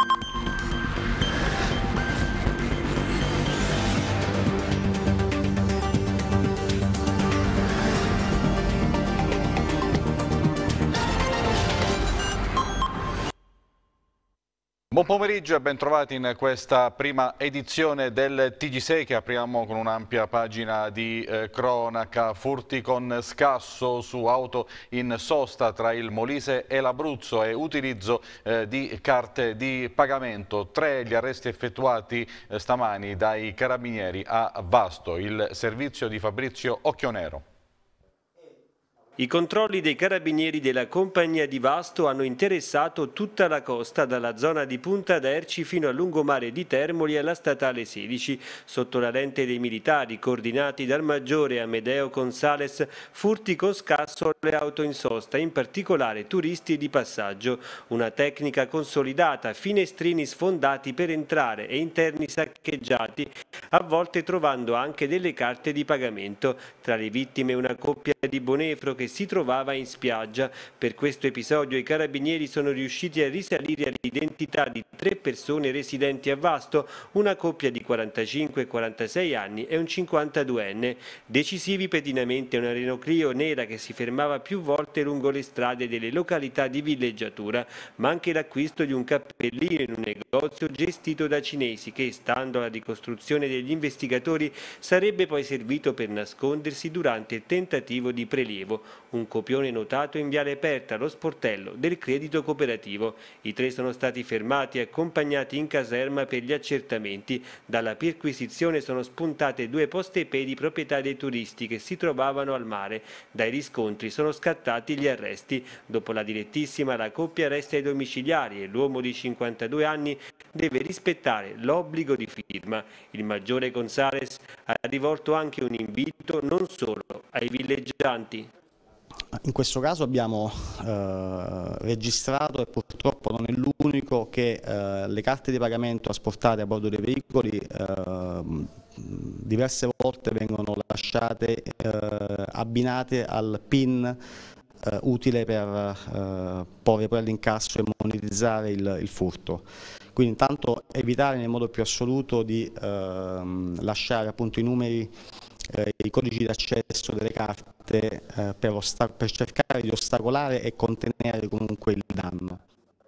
Buon pomeriggio e bentrovati in questa prima edizione del TG6 che apriamo con un'ampia pagina di cronaca. Furti con scasso su auto in sosta tra il Molise e l'Abruzzo e utilizzo di carte di pagamento. 3 gli arresti effettuati stamani dai carabinieri a Vasto, il servizio di Fabrizio Occhionero. I controlli dei carabinieri della compagnia di Vasto hanno interessato tutta la costa, dalla zona di Punta d'Erci fino al lungomare di Termoli e alla statale 16. Sotto la lente dei militari, coordinati dal maggiore Amedeo Gonzales, furti con scasso alle auto in sosta, in particolare turisti di passaggio. Una tecnica consolidata, finestrini sfondati per entrare e interni saccheggiati, a volte trovando anche delle carte di pagamento. Tra le vittime una coppia di Bonefro che si trovava in spiaggia. Per questo episodio i carabinieri sono riusciti a risalire all'identità di 3 persone residenti a Vasto, una coppia di 45 e 46 anni e un 52enne. Decisivi pedinamenti a una Renault Clio nera che si fermava più volte lungo le strade delle località di villeggiatura, ma anche l'acquisto di un cappellino in un negozio gestito da cinesi che, stando alla ricostruzione degli investigatori, sarebbe poi servito per nascondersi durante il tentativo di prelievo. Un copione notato in Viale Perta, allo sportello del credito cooperativo. I 3 sono stati fermati e accompagnati in caserma per gli accertamenti. Dalla perquisizione sono spuntate 2 poste pedi proprietà dei turisti che si trovavano al mare. Dai riscontri sono scattati gli arresti. Dopo la direttissima la coppia resta ai domiciliari e l'uomo di 52 anni deve rispettare l'obbligo di firma. Il maggiore Gonzales ha rivolto anche un invito non solo ai villeggianti. In questo caso abbiamo registrato, e purtroppo non è l'unico, che le carte di pagamento asportate a bordo dei veicoli diverse volte vengono lasciate abbinate al PIN utile per porre poi all'incasso e monetizzare il furto. Quindi intanto evitare nel modo più assoluto di lasciare appunto i numeri, i codici di accesso delle carte per cercare di ostacolare e contenere comunque il danno.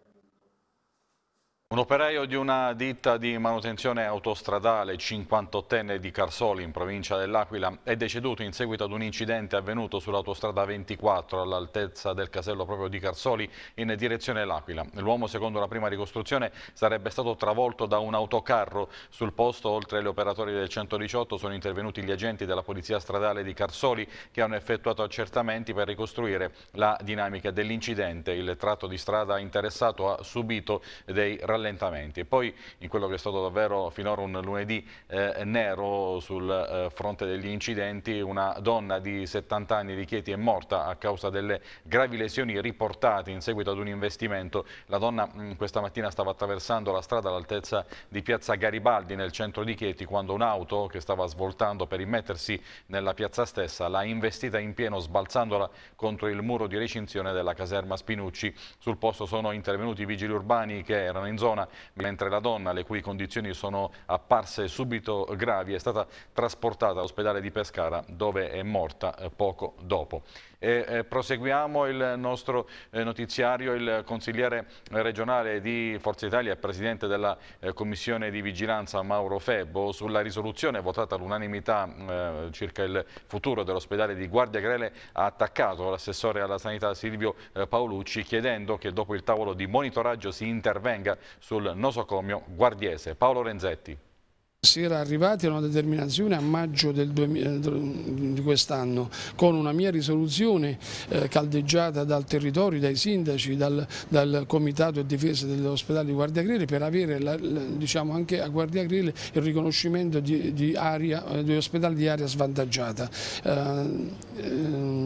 Un operaio di una ditta di manutenzione autostradale, 58enne di Carsoli in provincia dell'Aquila, è deceduto in seguito ad un incidente avvenuto sull'autostrada 24 all'altezza del casello proprio di Carsoli in direzione l'Aquila. L'uomo, secondo la prima ricostruzione, sarebbe stato travolto da un autocarro. Sul posto, oltre agli operatori del 118, sono intervenuti gli agenti della polizia stradale di Carsoli che hanno effettuato accertamenti per ricostruire la dinamica dell'incidente. Il tratto di strada interessato ha subito dei rallentamenti. E poi, in quello che è stato davvero finora un lunedì nero sul fronte degli incidenti, una donna di 70 anni di Chieti è morta a causa delle gravi lesioni riportate in seguito ad un investimento. La donna questa mattina stava attraversando la strada all'altezza di piazza Garibaldi nel centro di Chieti quando un'auto che stava svoltando per immettersi nella piazza stessa l'ha investita in pieno, sbalzandola contro il muro di recinzione della caserma Spinucci. Sul posto sono intervenuti i vigili urbani che erano in zona, mentre la donna, le cui condizioni sono apparse subito gravi, è stata trasportata all'ospedale di Pescara, dove è morta poco dopo. Proseguiamo il nostro notiziario. Il consigliere regionale di Forza Italia e presidente della commissione di vigilanza Mauro Febbo, sulla risoluzione votata all'unanimità circa il futuro dell'ospedale di Guardia Grele, ha attaccato l'assessore alla sanità Silvio Paolucci, chiedendo che dopo il tavolo di monitoraggio si intervenga sul nosocomio guardiese. Paolo Renzetti. Si era arrivati a una determinazione a maggio di quest'anno con una mia risoluzione caldeggiata dal territorio, dai sindaci, dal comitato di difesa dell'ospedale di Guardia Grele, per avere diciamo anche a Guardia Grele il riconoscimento di ospedale di area svantaggiata.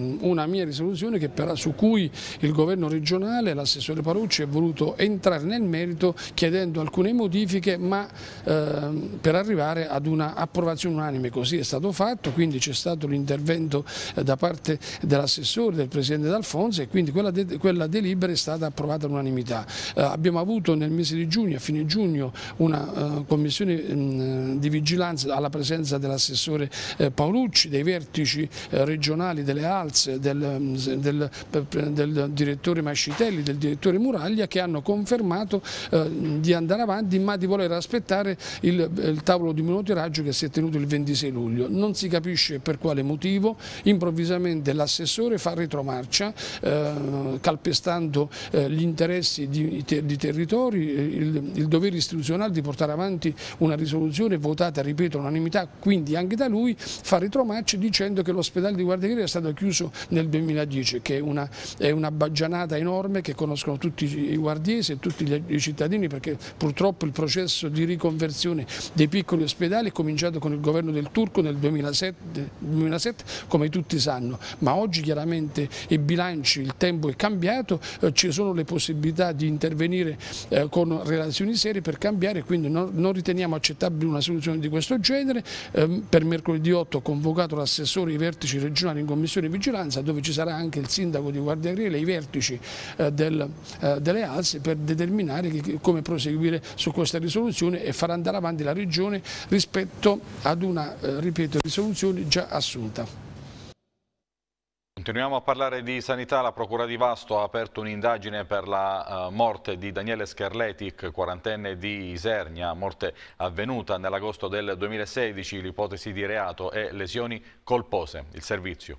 una mia risoluzione su cui il governo regionale, l'assessore Paolucci, è voluto entrare nel merito chiedendo alcune modifiche, ma per arrivare ad una approvazione unanime. Così è stato fatto, quindi c'è stato l'intervento da parte dell'assessore, del presidente D'Alfonso, e quindi quella delibera è stata approvata all'unanimità. Abbiamo avuto nel mese di giugno, a fine giugno, una commissione di vigilanza alla presenza dell'assessore Paolucci, dei vertici regionali delle ALS, del direttore Mascitelli, del direttore Muraglia, che hanno confermato di andare avanti, ma di voler aspettare il tavolo di monitoraggio che si è tenuto il 26 luglio. Non si capisce per quale motivo improvvisamente l'assessore fa retromarcia, calpestando gli interessi di territori, il dovere istituzionale di portare avanti una risoluzione votata, ripeto, all'unanimità, quindi anche da lui fa retromarcia dicendo che l'ospedale di Guardiagrele è stato chiuso nel 2010, che è una baggianata enorme che conoscono tutti i guardiesi e tutti i cittadini, perché purtroppo il processo di riconversione dei piccoli ospedali è cominciato con il governo del Turco nel 2007, come tutti sanno, ma oggi chiaramente i bilanci, il tempo è cambiato, ci sono le possibilità di intervenire con relazioni serie per cambiare, quindi non riteniamo accettabile una soluzione di questo genere. Per mercoledì 8 ho convocato l'assessore e i vertici regionali in commissione di vigilanza, dove ci sarà anche il sindaco di Guardiagrele e i vertici delle ALS, per determinare come proseguire su questa risoluzione e far andare avanti la regione rispetto ad una, ripeto, risoluzione già assunta. Continuiamo a parlare di sanità. La Procura di Vasto ha aperto un'indagine per la morte di Daniele Skerletic, quarantenne di Isernia, morte avvenuta nell'agosto del 2016. L'ipotesi di reato è lesioni colpose. Il servizio.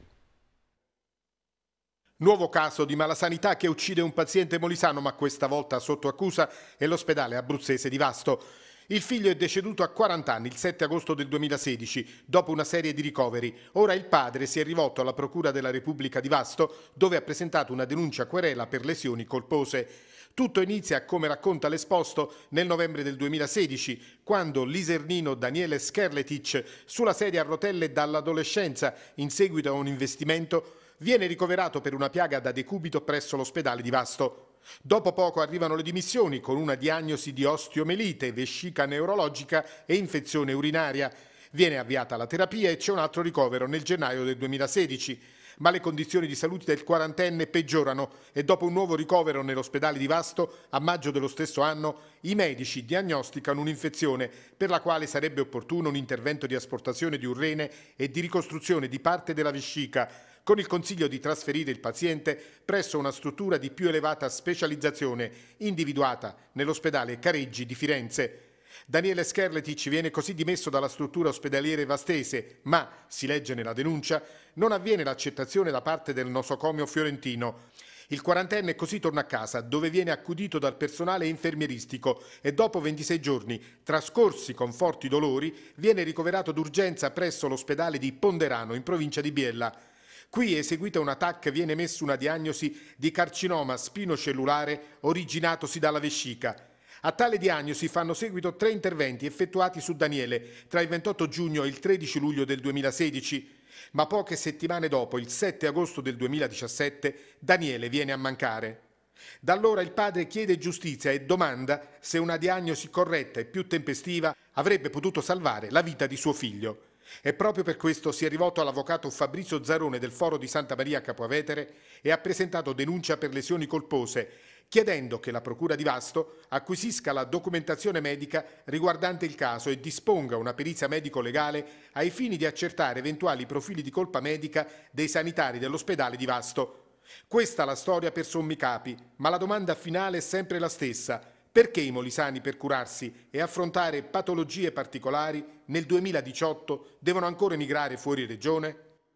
Nuovo caso di malasanità che uccide un paziente molisano, ma questa volta sotto accusa è l'ospedale abruzzese di Vasto. Il figlio è deceduto a 40 anni il 7 agosto del 2016, dopo una serie di ricoveri. Ora il padre si è rivolto alla Procura della Repubblica di Vasto, dove ha presentato una denuncia querela per lesioni colpose. Tutto inizia, come racconta l'Esposto, nel novembre del 2016, quando l'isernino Daniele Skerletic, sulla sedia a rotelle dall'adolescenza in seguito a un investimento, viene ricoverato per una piaga da decubito presso l'ospedale di Vasto. Dopo poco arrivano le dimissioni con una diagnosi di osteomelite, vescica neurologica e infezione urinaria. Viene avviata la terapia e c'è un altro ricovero nel gennaio del 2016. Ma le condizioni di salute del quarantenne peggiorano e dopo un nuovo ricovero nell'ospedale di Vasto, a maggio dello stesso anno, i medici diagnosticano un'infezione per la quale sarebbe opportuno un intervento di asportazione di un rene e di ricostruzione di parte della vescica, con il consiglio di trasferire il paziente presso una struttura di più elevata specializzazione individuata nell'ospedale Careggi di Firenze. Daniele Skerletic viene così dimesso dalla struttura ospedaliere vastese, ma, si legge nella denuncia, non avviene l'accettazione da parte del nosocomio fiorentino. Il quarantenne così torna a casa, dove viene accudito dal personale infermieristico e dopo 26 giorni, trascorsi con forti dolori, viene ricoverato d'urgenza presso l'ospedale di Ponderano, in provincia di Biella. Qui, eseguita una TAC, viene messa una diagnosi di carcinoma spinocellulare originatosi dalla vescica. A tale diagnosi fanno seguito 3 interventi effettuati su Daniele tra il 28 giugno e il 13 luglio del 2016. Ma poche settimane dopo, il 7 agosto del 2017, Daniele viene a mancare. Da allora il padre chiede giustizia e domanda se una diagnosi corretta e più tempestiva avrebbe potuto salvare la vita di suo figlio. E proprio per questo si è rivolto all'avvocato Fabrizio Zarone del Foro di Santa Maria Capua Vetere e ha presentato denuncia per lesioni colpose, chiedendo che la Procura di Vasto acquisisca la documentazione medica riguardante il caso e disponga una perizia medico-legale ai fini di accertare eventuali profili di colpa medica dei sanitari dell'ospedale di Vasto. Questa la storia per sommi capi, ma la domanda finale è sempre la stessa. Perché i molisani, per curarsi e affrontare patologie particolari, nel 2018 devono ancora emigrare fuori regione?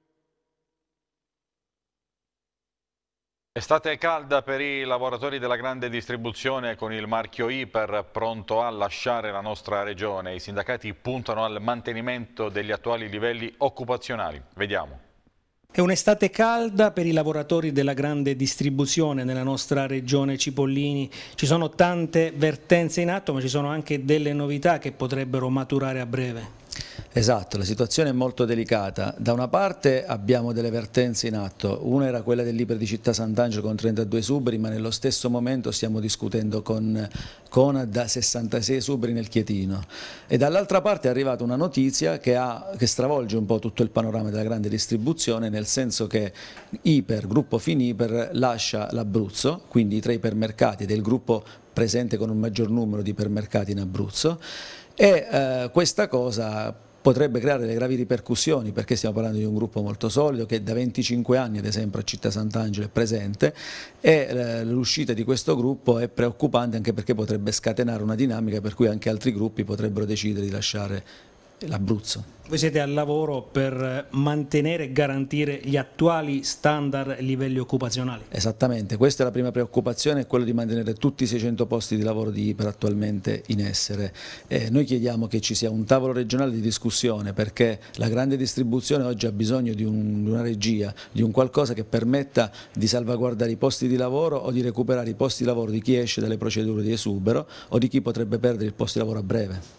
Estate calda per i lavoratori della grande distribuzione con il marchio Iper pronto a lasciare la nostra regione. I sindacati puntano al mantenimento degli attuali livelli occupazionali. Vediamo. È un'estate calda per i lavoratori della grande distribuzione nella nostra regione Cipollini. Ci sono tante vertenze in atto, ma ci sono anche delle novità che potrebbero maturare a breve. Esatto, la situazione è molto delicata. Da una parte abbiamo delle vertenze in atto, una era quella dell'Iper di Città Sant'Angelo con 32 esuberi, ma nello stesso momento stiamo discutendo con Conad 66 esuberi nel Chietino. E dall'altra parte è arrivata una notizia che stravolge un po' tutto il panorama della grande distribuzione, nel senso che Iper, gruppo Finiper, lascia l'Abruzzo, quindi i 3 ipermercati del gruppo presente con un maggior numero di ipermercati in Abruzzo, e questa cosa potrebbe creare delle gravi ripercussioni, perché stiamo parlando di un gruppo molto solido che da 25 anni ad esempio a Città Sant'Angelo è presente, e l'uscita di questo gruppo è preoccupante anche perché potrebbe scatenare una dinamica per cui anche altri gruppi potrebbero decidere di lasciare l'Abruzzo. Voi siete al lavoro per mantenere e garantire gli attuali standard e livelli occupazionali? Esattamente, questa è la prima preoccupazione, è quello di mantenere tutti i 600 posti di lavoro di Iper attualmente in essere. Noi chiediamo che ci sia un tavolo regionale di discussione, perché la grande distribuzione oggi ha bisogno di una regia, di un qualcosa che permetta di salvaguardare i posti di lavoro o di recuperare i posti di lavoro di chi esce dalle procedure di esubero o di chi potrebbe perdere il posto di lavoro a breve.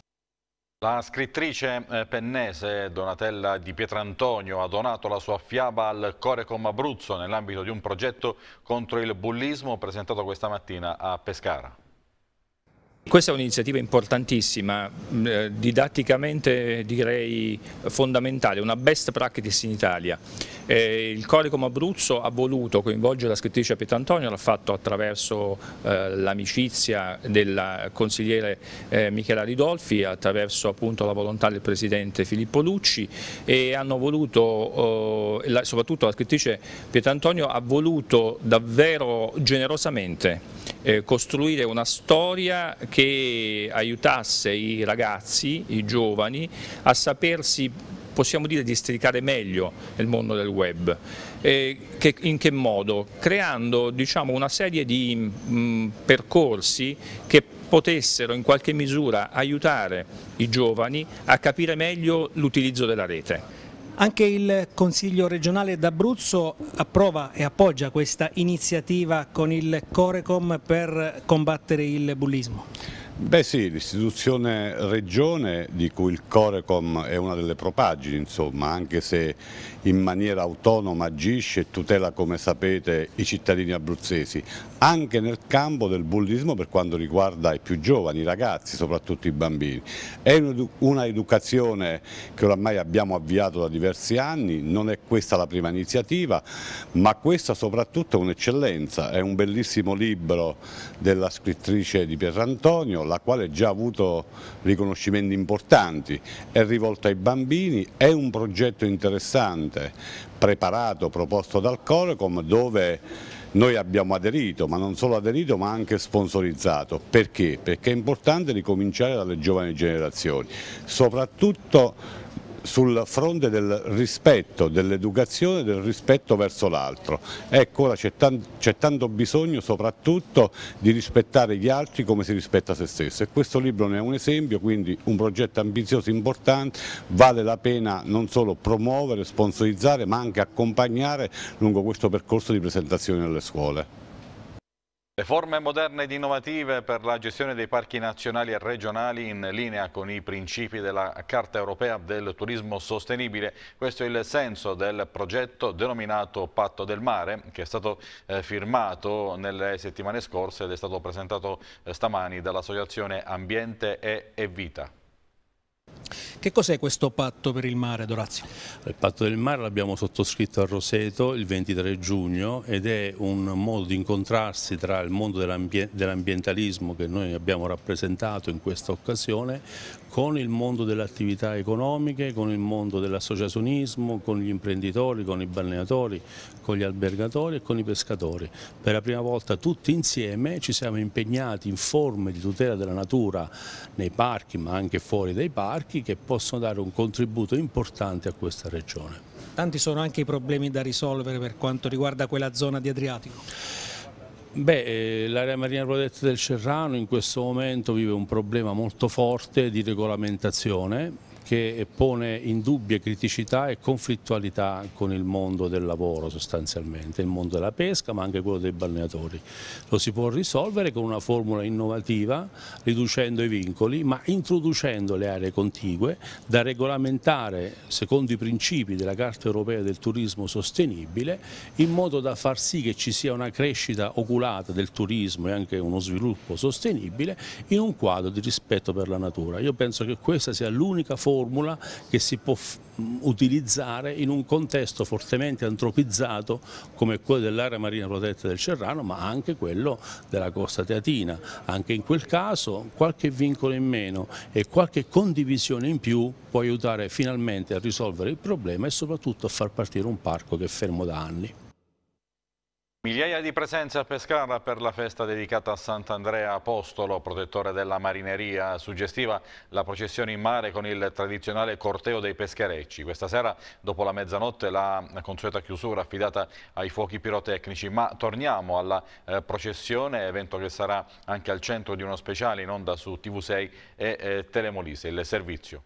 La scrittrice pennese Donatella Di Pietrantonio ha donato la sua fiaba al Corecom Abruzzo nell'ambito di un progetto contro il bullismo presentato questa mattina a Pescara. Questa è un'iniziativa importantissima, didatticamente direi fondamentale, una best practice in Italia. Il Corecom Abruzzo ha voluto coinvolgere la scrittrice Pietrantonio, l'ha fatto attraverso l'amicizia del consigliere Michela Ridolfi, attraverso appunto la volontà del presidente Filippo Lucci, e hanno voluto, soprattutto la scrittrice Pietrantonio ha voluto davvero generosamente costruire una storia che aiutasse i ragazzi, i giovani, a sapersi, possiamo dire, districare meglio nel mondo del web. In che modo? Creando, diciamo, una serie di percorsi che potessero in qualche misura aiutare i giovani a capire meglio l'utilizzo della rete. Anche il Consiglio regionale d'Abruzzo approva e appoggia questa iniziativa con il Corecom per combattere il bullismo. Beh sì, l'istituzione regione di cui il Corecom è una delle propagini, insomma, anche se in maniera autonoma agisce e tutela, come sapete, i cittadini abruzzesi, anche nel campo del bullismo per quanto riguarda i più giovani, i ragazzi, soprattutto i bambini. È una educazione che oramai abbiamo avviato da diversi anni, non è questa la prima iniziativa, ma questa soprattutto è un'eccellenza, è un bellissimo libro della scrittrice Di Pietrantonio, la quale già ha avuto riconoscimenti importanti, è rivolta ai bambini, è un progetto interessante, preparato, proposto dal Corecom, dove noi abbiamo aderito, ma non solo aderito ma anche sponsorizzato. Perché? Perché è importante ricominciare dalle giovani generazioni, soprattutto sul fronte del rispetto, dell'educazione, del rispetto verso l'altro. Ecco, ora c'è tanto bisogno soprattutto di rispettare gli altri come si rispetta se stesso, e questo libro ne è un esempio, quindi un progetto ambizioso, importante, vale la pena non solo promuovere, sponsorizzare, ma anche accompagnare lungo questo percorso di presentazione nelle scuole. Le forme moderne ed innovative per la gestione dei parchi nazionali e regionali in linea con i principi della Carta Europea del Turismo Sostenibile. Questo è il senso del progetto denominato Patto del Mare, che è stato firmato nelle settimane scorse ed è stato presentato stamani dall'Associazione Ambiente e Vita. Che cos'è questo patto per il mare, Dorazio? Il patto del mare l'abbiamo sottoscritto a Roseto il 23 giugno ed è un modo di incontrarsi tra il mondo dell'ambientalismo che noi abbiamo rappresentato in questa occasione con il mondo delle attività economiche, con il mondo dell'associazionismo, con gli imprenditori, con i balneatori, con gli albergatori e con i pescatori. Per la prima volta tutti insieme ci siamo impegnati in forme di tutela della natura nei parchi ma anche fuori dai parchi, che possono dare un contributo importante a questa regione. Tanti sono anche i problemi da risolvere per quanto riguarda quella zona di Adriatico. Beh, l'area marina protetta del Cerrano in questo momento vive un problema molto forte di regolamentazione che pone indubbie criticità e conflittualità con il mondo del lavoro sostanzialmente, il mondo della pesca ma anche quello dei balneatori. Lo si può risolvere con una formula innovativa, riducendo i vincoli ma introducendo le aree contigue da regolamentare secondo i principi della Carta Europea del Turismo Sostenibile, in modo da far sì che ci sia una crescita oculata del turismo e anche uno sviluppo sostenibile in un quadro di rispetto per la natura. Io penso che questa sia l'unica formula che si può utilizzare in un contesto fortemente antropizzato come quello dell'area marina protetta del Cerrano, ma anche quello della Costa Teatina. Anche in quel caso qualche vincolo in meno e qualche condivisione in più può aiutare finalmente a risolvere il problema e soprattutto a far partire un parco che è fermo da anni. Migliaia di presenze a Pescara per la festa dedicata a Sant'Andrea Apostolo, protettore della marineria. Suggestiva la processione in mare con il tradizionale corteo dei pescherecci. Questa sera, dopo la mezzanotte, la consueta chiusura affidata ai fuochi pirotecnici. Ma torniamo alla processione, evento che sarà anche al centro di uno speciale in onda su TV6 e Telemolise, il servizio.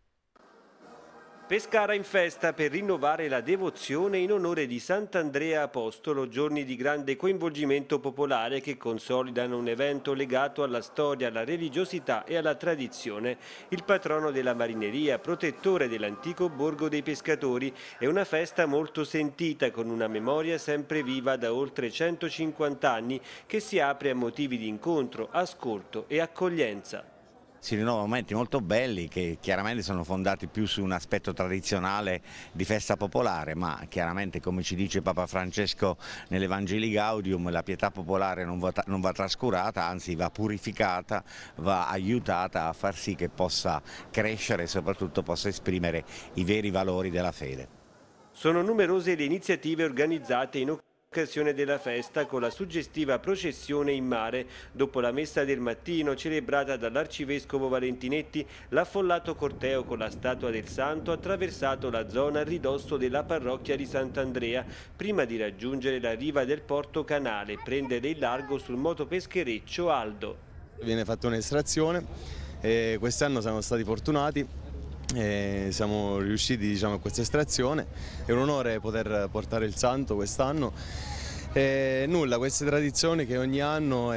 Pescara in festa per rinnovare la devozione in onore di Sant'Andrea Apostolo, giorni di grande coinvolgimento popolare che consolidano un evento legato alla storia, alla religiosità e alla tradizione. Il patrono della marineria, protettore dell'antico borgo dei pescatori, è una festa molto sentita con una memoria sempre viva da oltre 150 anni che si apre a motivi di incontro, ascolto e accoglienza. Si rinnovano momenti molto belli che chiaramente sono fondati più su un aspetto tradizionale di festa popolare, ma chiaramente, come ci dice Papa Francesco nell'Evangelii Gaudium, la pietà popolare non va trascurata, anzi va purificata, va aiutata a far sì che possa crescere e soprattutto possa esprimere i veri valori della fede. Sono numerose le iniziative organizzate in occasione della festa, con la suggestiva processione in mare. Dopo la messa del mattino celebrata dall'arcivescovo Valentinetti, l'affollato corteo con la statua del santo ha attraversato la zona a ridosso della parrocchia di Sant'Andrea prima di raggiungere la riva del Porto Canale e prendere il largo sul motopeschereccio Aldo. Viene fatta un'estrazione e quest'anno siamo stati fortunati. Siamo riusciti a questa estrazione, è un onore poter portare il santo quest'anno. Nulla, queste tradizioni che ogni anno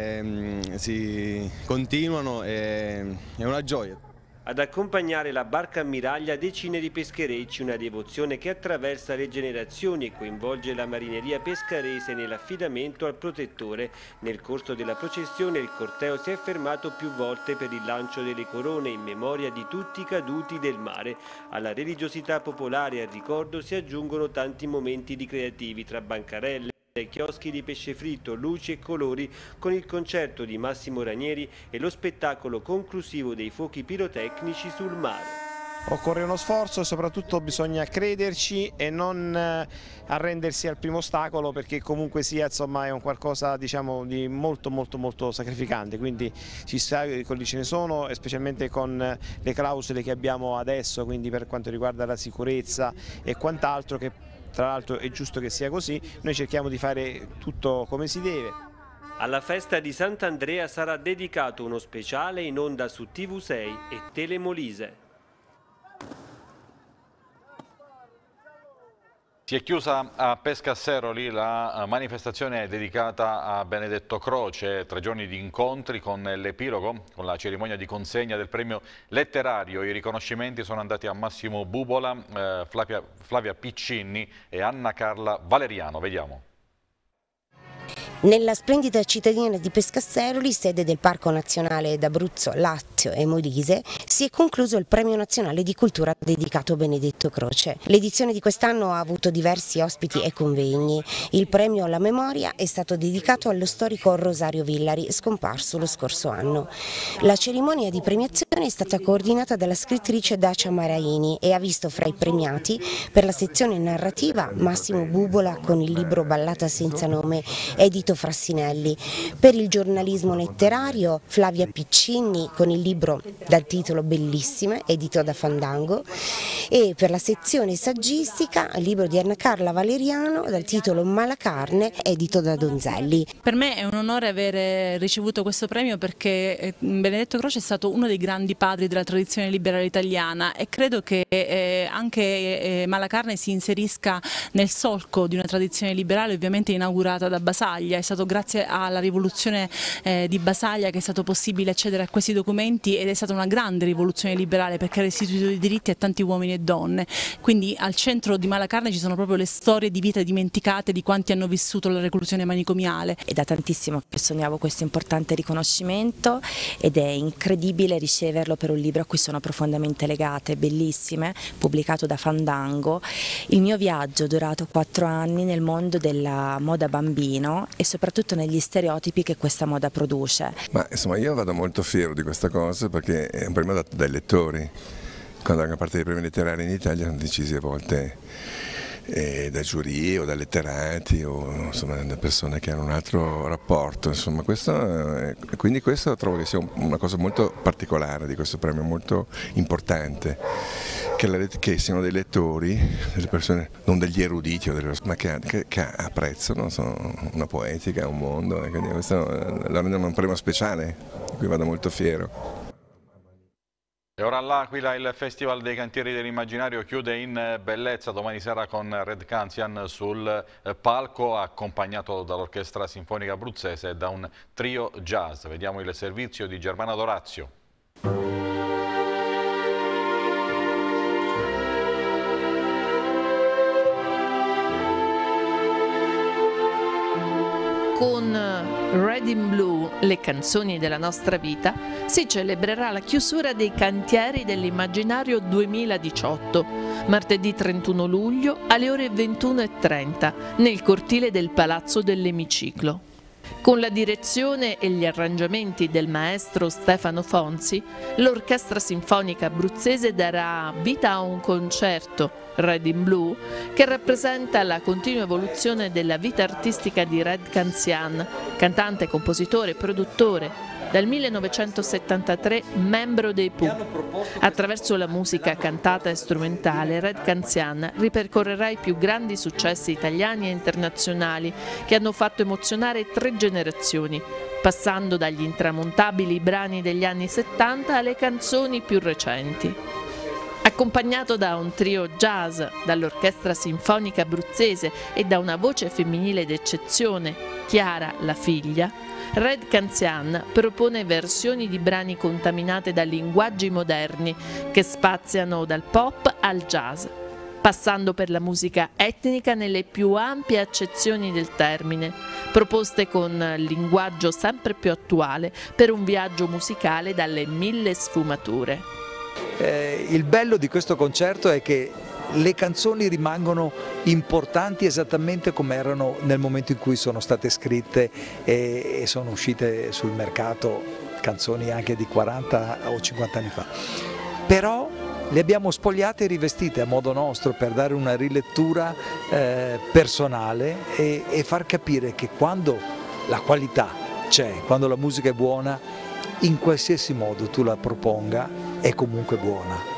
si continuano, è una gioia. Ad accompagnare la barca ammiraglia decine di pescherecci, una devozione che attraversa le generazioni e coinvolge la marineria pescarese nell'affidamento al protettore. Nel corso della processione il corteo si è fermato più volte per il lancio delle corone in memoria di tutti i caduti del mare. Alla religiosità popolare e al ricordo si aggiungono tanti momenti di creativi tra bancarelle, chioschi di pesce fritto, luci e colori, con il concerto di Massimo Ranieri e lo spettacolo conclusivo dei fuochi pirotecnici sul mare. Occorre uno sforzo e soprattutto bisogna crederci e non arrendersi al primo ostacolo, perché comunque sia, insomma, è un qualcosa di molto sacrificante, quindi ce ne sono, specialmente con le clausole che abbiamo adesso, quindi per quanto riguarda la sicurezza e quant'altro, che tra l'altro è giusto che sia così. Noi cerchiamo di fare tutto come si deve. Alla festa di Sant'Andrea sarà dedicato uno speciale in onda su TV6 e Telemolise. Si è chiusa a Pescasseroli la manifestazione dedicata a Benedetto Croce, 3 giorni di incontri con l'epilogo, con la cerimonia di consegna del premio letterario. I riconoscimenti sono andati a Massimo Bubola, Flavia Piccinni e Anna Carla Valeriano. Vediamo. Nella splendida cittadina di Pescasseroli, sede del Parco Nazionale d'Abruzzo, Lazio e Molise, si è concluso il Premio Nazionale di Cultura dedicato a Benedetto Croce. L'edizione di quest'anno ha avuto diversi ospiti e convegni. Il premio alla memoria è stato dedicato allo storico Rosario Villari, scomparso lo scorso anno. La cerimonia di premiazione è stata coordinata dalla scrittrice Dacia Maraini e ha visto fra i premiati, per la sezione narrativa, Massimo Bubola con il libro Ballata senza nome, edito Frassinelli; per il giornalismo letterario Flavia Piccinni con il libro dal titolo Bellissime, edito da Fandango, e per la sezione saggistica il libro di Anna Carla Valeriano dal titolo Malacarne, edito da Donzelli. Per me è un onore aver ricevuto questo premio, perché Benedetto Croce è stato uno dei grandi grandi padri della tradizione liberale italiana, e credo che anche Malacarne si inserisca nel solco di una tradizione liberale ovviamente inaugurata da Basaglia. È stato grazie alla rivoluzione di Basaglia che è stato possibile accedere a questi documenti, ed è stata una grande rivoluzione liberale perché ha restituito i diritti a tanti uomini e donne. Quindi al centro di Malacarne ci sono proprio le storie di vita dimenticate di quanti hanno vissuto la reclusione manicomiale. È da tantissimo che sognavo questo importante riconoscimento ed è incredibile riceverlo per un libro a cui sono profondamente legate, bellissime, pubblicato da Fandango. Il mio viaggio durato 4 anni nel mondo della moda bambino e soprattutto negli stereotipi che questa moda produce. Ma insomma, io vado molto fiero di questa cosa perché è un premio dato dai lettori. Quando una parte dei premi letterari in Italia sono decisi a volte da giurie o da letterati o insomma da persone che hanno un altro rapporto, insomma, quindi questo trovo che sia una cosa molto particolare di questo premio, molto importante, che siano dei lettori, delle persone, non degli eruditi, ma che apprezzano una poetica, un mondo, e quindi questo la rendono un premio speciale, di cui vado molto fiero. E ora all'Aquila il Festival dei Cantieri dell'Immaginario chiude in bellezza domani sera con Red Canzian sul palco, accompagnato dall'Orchestra Sinfonica Abruzzese e da un trio jazz. Vediamo il servizio di Germana Dorazio. Con Red in Blue, le canzoni della nostra vita, si celebrerà la chiusura dei Cantieri dell'Immaginario 2018, martedì 31 luglio alle ore 21:30 nel cortile del Palazzo dell'Emiciclo. Con la direzione e gli arrangiamenti del maestro Stefano Fonzi, l'Orchestra Sinfonica Abruzzese darà vita a un concerto, Red in Blue, che rappresenta la continua evoluzione della vita artistica di Red Canzian, cantante, compositore e produttore, dal 1973 membro dei Pooh. Attraverso la musica cantata e strumentale, Red Canzian ripercorrerà i più grandi successi italiani e internazionali che hanno fatto emozionare 3 generazioni, passando dagli intramontabili brani degli anni 70 alle canzoni più recenti. Accompagnato da un trio jazz, dall'Orchestra Sinfonica Abruzzese e da una voce femminile d'eccezione, Chiara la figlia, Red Canzian propone versioni di brani contaminate da linguaggi moderni che spaziano dal pop al jazz, passando per la musica etnica nelle più ampie accezioni del termine, proposte con linguaggio sempre più attuale per un viaggio musicale dalle 1000 sfumature. Il bello di questo concerto è che le canzoni rimangono importanti esattamente come erano nel momento in cui sono state scritte e sono uscite sul mercato, canzoni anche di 40 o 50 anni fa. Però le abbiamo spogliate e rivestite a modo nostro per dare una rilettura personale e far capire che quando la qualità c'è, quando la musica è buona, in qualsiasi modo tu la proponga è comunque buona.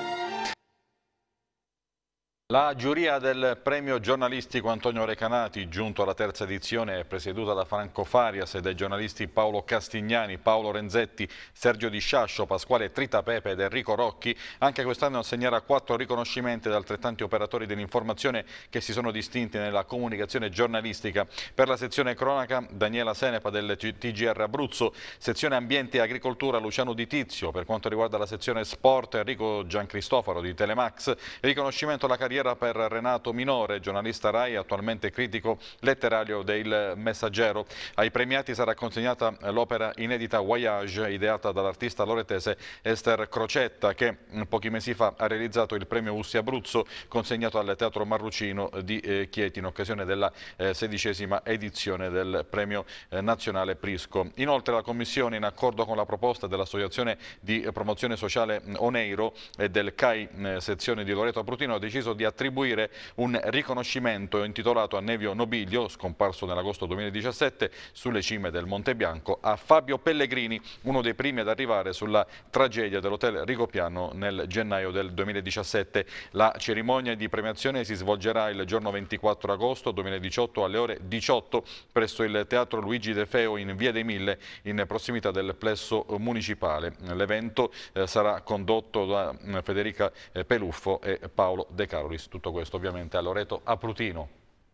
La giuria del premio giornalistico Antonio Recanati, giunto alla 3ª edizione, è presieduta da Franco Farias e dai giornalisti Paolo Castignani, Paolo Renzetti, Sergio Di Sciascio, Pasquale Tritapepe ed Enrico Rocchi. Anche quest'anno assegnerà 4 riconoscimenti ad altrettanti operatori dell'informazione che si sono distinti nella comunicazione giornalistica. Per la sezione cronaca, Daniela Senepa del TGR Abruzzo, sezione ambiente e agricoltura Luciano Di Tizio. Per quanto riguarda la sezione sport, Enrico Giancristoforo di Telemax. Riconoscimento alla carriera per Renato Minore, giornalista RAI, attualmente critico letterario del Messaggero. Ai premiati sarà consegnata l'opera inedita Voyage, ideata dall'artista loretese Esther Crocetta, che pochi mesi fa ha realizzato il premio Ussi Abruzzo, consegnato al Teatro Marrucino di Chieti in occasione della 16ª edizione del premio nazionale Prisco. Inoltre la Commissione, in accordo con la proposta dell'Associazione di Promozione Sociale Oneiro e del CAI sezione di Loreto Abruzino, ha deciso di attribuire un riconoscimento intitolato a Nevio Nobilio, scomparso nell'agosto 2017 sulle cime del Monte Bianco, a Fabio Pellegrini, uno dei primi ad arrivare sulla tragedia dell'hotel Rigopiano nel gennaio del 2017. La cerimonia di premiazione si svolgerà il giorno 24 agosto 2018 alle ore 18 presso il Teatro Luigi De Feo in Via dei Mille, in prossimità del plesso municipale. L'evento sarà condotto da Federica Peluffo e Paolo De Carolis. Tutto questo ovviamente a Loreto Aprutino.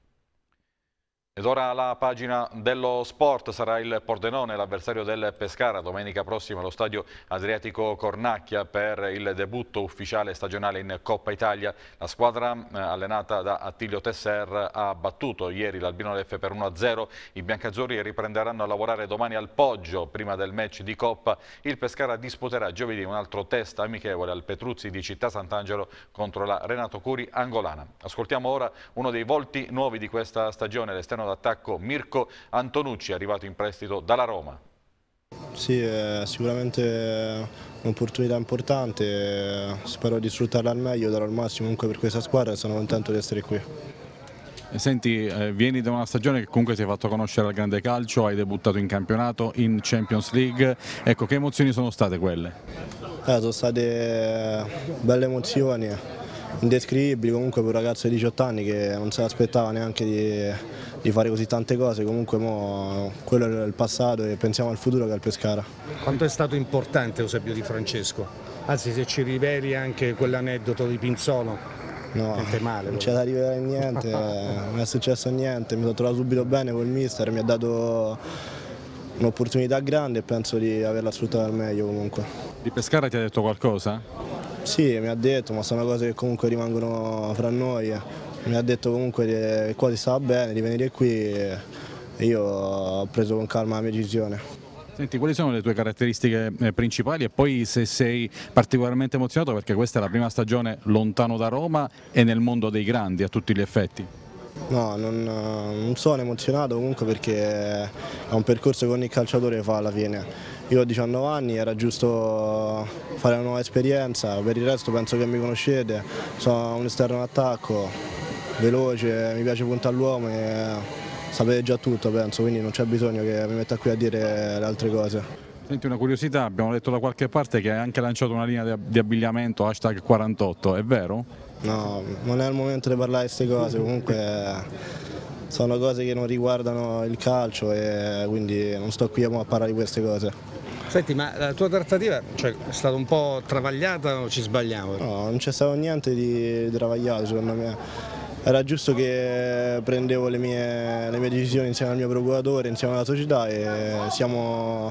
Ed ora la pagina dello sport. Sarà il Pordenone l'avversario del Pescara domenica prossima allo stadio Adriatico Cornacchia per il debutto ufficiale stagionale in Coppa Italia. La squadra allenata da Attilio Tesser ha battuto ieri l'Albino Leffe per 1-0. I biancazzurri riprenderanno a lavorare domani al Poggio prima del match di Coppa. Il Pescara disputerà giovedì un altro test amichevole al Petruzzi di Città Sant'Angelo contro la Renato Curi angolana. Ascoltiamo ora uno dei volti nuovi di questa stagione, l'esterno d'attacco Mirko Antonucci, arrivato in prestito dalla Roma. Sì, è sicuramente un'opportunità importante, spero di sfruttarla al meglio, darò il massimo comunque per questa squadra e sono contento di essere qui. Senti, vieni da una stagione che comunque ti hai fatto conoscere al grande calcio, hai debuttato in campionato, in Champions League, ecco, che emozioni sono state quelle? Sono state belle emozioni, indescrivibili comunque per un ragazzo di 18 anni che non se l'aspettava neanche di fare così tante cose. Comunque quello è il passato e pensiamo al futuro che è il Pescara. Quanto è stato importante Eusebio Di Francesco? Anzi, se ci riveli anche quell'aneddoto di Pinzolo. No, male, non c'è da rivelare niente, non è successo niente, mi sono trovato subito bene col mister, mi ha dato un'opportunità grande e penso di averla sfruttata al meglio comunque. Di Pescara ti ha detto qualcosa? Sì, mi ha detto, ma sono cose che comunque rimangono fra noi. Mi ha detto comunque che qua si stava bene, di venire qui e io ho preso con calma la mia decisione. Senti, quali sono le tue caratteristiche principali e poi se sei particolarmente emozionato perché questa è la prima stagione lontano da Roma e nel mondo dei grandi a tutti gli effetti? No, non sono emozionato comunque perché è un percorso che ogni calciatore fa alla fine. Io ho 19 anni, era giusto fare una nuova esperienza, per il resto penso che mi conoscete, sono un esterno d'attacco, veloce, mi piace puntare all'uomo e sapete già tutto penso, quindi non c'è bisogno che mi metta qui a dire le altre cose. Senti, una curiosità, abbiamo letto da qualche parte che hai anche lanciato una linea di abbigliamento #48, è vero? No, non è il momento di parlare di queste cose, comunque sono cose che non riguardano il calcio e quindi non sto qui a parlare di queste cose. Senti, ma la tua trattativa è stata un po' travagliata o ci sbagliamo? No, non c'è stato niente di travagliato secondo me. Era giusto che prendevo le mie decisioni insieme al mio procuratore, insieme alla società e siamo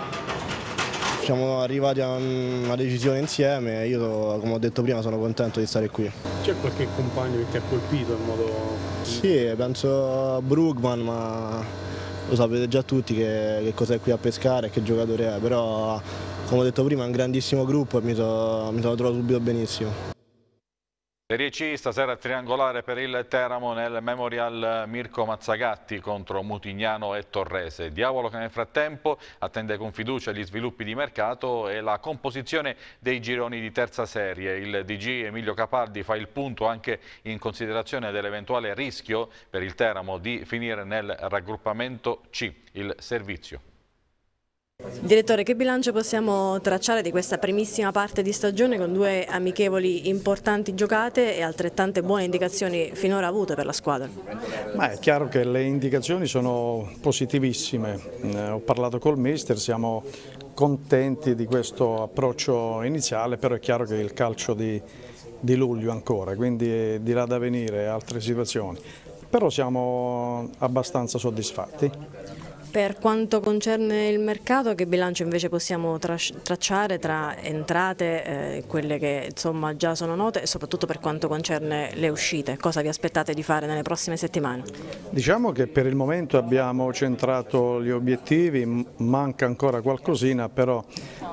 arrivati a una decisione insieme e io, come ho detto prima, sono contento di stare qui. C'è qualche compagno che ti ha colpito in modo... Sì, penso a Brugman, ma lo sapete già tutti che cos'è qui a Pescara e che giocatore è, però come ho detto prima è un grandissimo gruppo e mi sono trovato subito benissimo. Serie C, stasera triangolare per il Teramo nel Memorial Mirko Mazzagatti contro Mutignano e Torrese. Diavolo che nel frattempo attende con fiducia gli sviluppi di mercato e la composizione dei gironi di terza serie. Il DG Emilio Capaldi fa il punto anche in considerazione dell'eventuale rischio per il Teramo di finire nel raggruppamento C, il servizio. Direttore, che bilancio possiamo tracciare di questa primissima parte di stagione con due amichevoli importanti giocate e altrettante buone indicazioni finora avute per la squadra? Ma è chiaro che le indicazioni sono positivissime, ho parlato col mister, siamo contenti di questo approccio iniziale, però è chiaro che il calcio di luglio ancora, quindi di là da venire altre situazioni, però siamo abbastanza soddisfatti. Per quanto concerne il mercato, che bilancio invece possiamo tracciare tra entrate, quelle che insomma già sono note e soprattutto per quanto concerne le uscite? Cosa vi aspettate di fare nelle prossime settimane? Diciamo che per il momento abbiamo centrato gli obiettivi, manca ancora qualcosina, però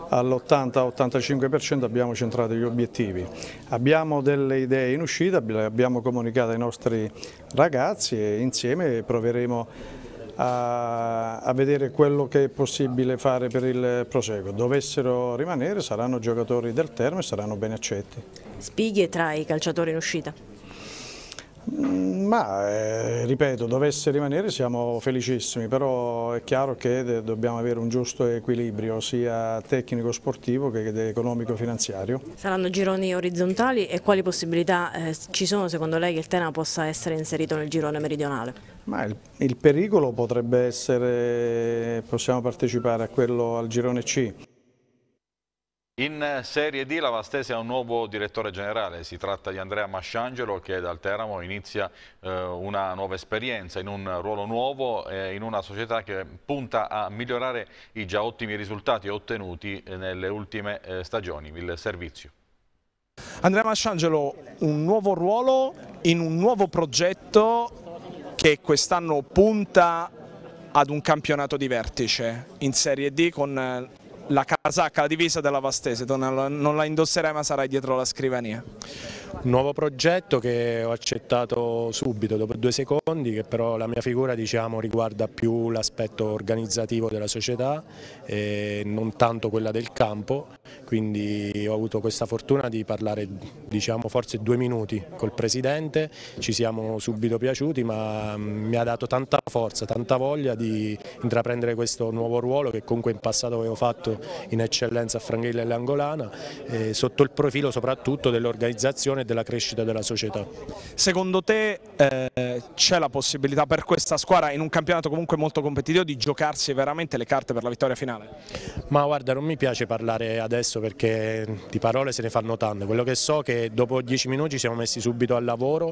all'80-85% abbiamo centrato gli obiettivi. Abbiamo delle idee in uscita, le abbiamo comunicate ai nostri ragazzi e insieme proveremo a vedere quello che è possibile fare per il proseguo. Dovessero rimanere saranno giocatori del Teramo e saranno ben accetti. Spighi tra i calciatori in uscita? Ma ripeto, dovesse rimanere siamo felicissimi, però è chiaro che dobbiamo avere un giusto equilibrio sia tecnico-sportivo che economico-finanziario. Saranno gironi orizzontali e quali possibilità ci sono secondo lei che il Teramo possa essere inserito nel girone meridionale? Ma il pericolo potrebbe essere, possiamo partecipare a quello al girone C. In Serie D la Vastese ha un nuovo direttore generale, si tratta di Andrea Masciangelo che dal Teramo inizia una nuova esperienza in un ruolo nuovo in una società che punta a migliorare i già ottimi risultati ottenuti nelle ultime stagioni, il servizio. Andrea Masciangelo, un nuovo ruolo in un nuovo progetto che quest'anno punta ad un campionato di vertice in Serie D con la casacca, la divisa della Vastese. Non la indosserai ma sarai dietro la scrivania. Un nuovo progetto che ho accettato subito dopo 2 secondi, che però la mia figura riguarda più l'aspetto organizzativo della società e non tanto quella del campo, quindi ho avuto questa fortuna di parlare forse 2 minuti col presidente, ci siamo subito piaciuti, ma mi ha dato tanta forza, tanta voglia di intraprendere questo nuovo ruolo che comunque in passato avevo fatto in eccellenza a Franghella e l'Angolana, sotto il profilo soprattutto dell'organizzazione e della crescita della società. Secondo te c'è la possibilità per questa squadra in un campionato comunque molto competitivo di giocarsi veramente le carte per la vittoria finale? Ma guarda, non mi piace parlare adesso perché di parole se ne fanno tante, quello che so è che dopo 10 minuti ci siamo messi subito al lavoro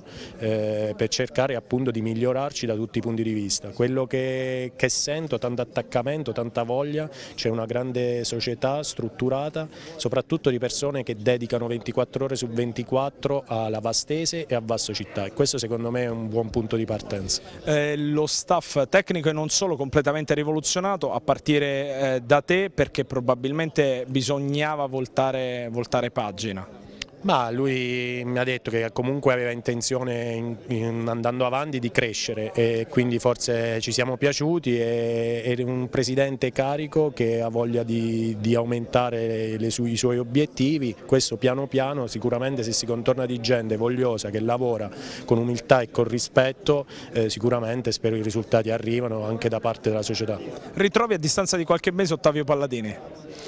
per cercare appunto di migliorarci da tutti i punti di vista. Quello che sento, tanto attaccamento, tanta voglia, c'è una grande società strutturata, soprattutto di persone che dedicano 24 ore su 24 alla Vastese e a Vasto Città, e questo secondo me è un buon punto di partenza. Lo staff tecnico è non solo completamente rivoluzionato a partire da te, perché probabilmente bisognava voltare pagina. Ma lui mi ha detto che comunque aveva intenzione, andando avanti, di crescere, e quindi forse ci siamo piaciuti. È un presidente carico che ha voglia di aumentare i suoi obiettivi, questo piano piano. Sicuramente se si contorna di gente vogliosa che lavora con umiltà e con rispetto, sicuramente spero i risultati arrivano anche da parte della società. Ritrovi a distanza di qualche mese Ottavio Palladini?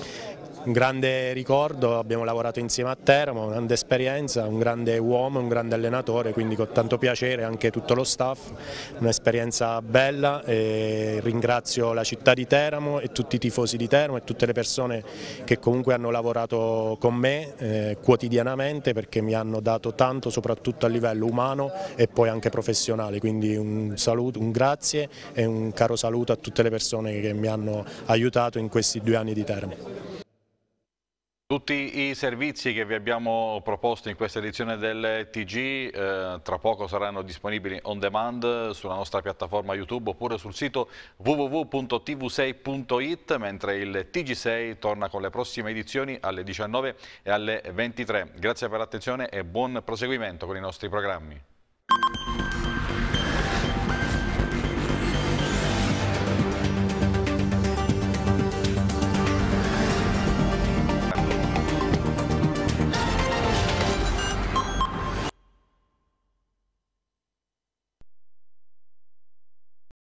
Un grande ricordo, abbiamo lavorato insieme a Teramo, una grande esperienza, un grande uomo, un grande allenatore, quindi con tanto piacere anche tutto lo staff, un'esperienza bella, e ringrazio la città di Teramo e tutti i tifosi di Teramo e tutte le persone che comunque hanno lavorato con me quotidianamente, perché mi hanno dato tanto soprattutto a livello umano e poi anche professionale, quindi un saluto, un grazie e un caro saluto a tutte le persone che mi hanno aiutato in questi 2 anni di Teramo. Tutti i servizi che vi abbiamo proposto in questa edizione del TG tra poco saranno disponibili on demand sulla nostra piattaforma YouTube oppure sul sito www.tv6.it, mentre il TG6 torna con le prossime edizioni alle 19 e alle 23. Grazie per l'attenzione e buon proseguimento con i nostri programmi.